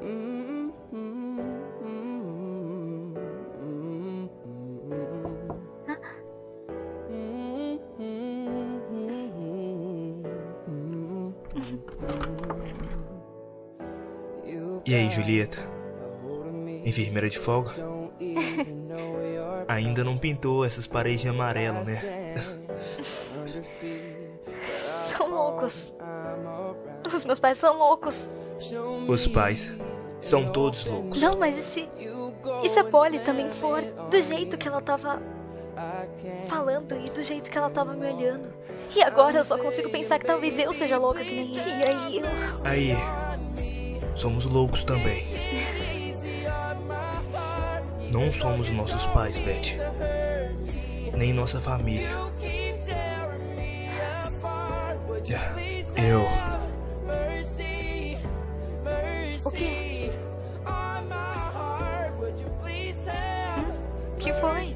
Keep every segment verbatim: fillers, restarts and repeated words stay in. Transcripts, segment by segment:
E aí, Julieta? Enfermeira de folga? Ainda não pintou essas paredes de amarelo, né? São loucos. Os meus pais são loucos. Os pais são todos loucos. Não, mas e se... E se a Polly também for do jeito que ela tava falando e do jeito que ela tava me olhando? E agora eu só consigo pensar que talvez eu seja louca que nem... E aí eu... Aí, somos loucos também. Não somos nossos pais, Beth. Nem nossa família. Eu... O quê? Hum? Que foi?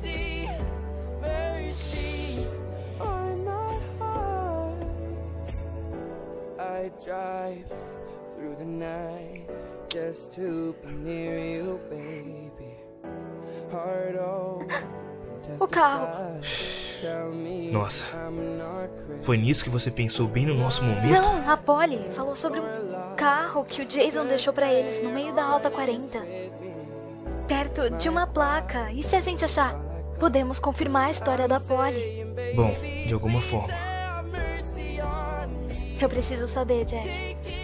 I drive through the night just to be near you, baby. Heart open, O carro. Nossa, foi nisso que você pensou bem no nosso momento? Não, a Polly falou sobre um carro que o Jason deixou pra eles no meio da Rota quarenta. Perto de uma placa. E se a gente achar? Podemos confirmar a história da Polly. Bom, de alguma forma. Eu preciso saber, Jack.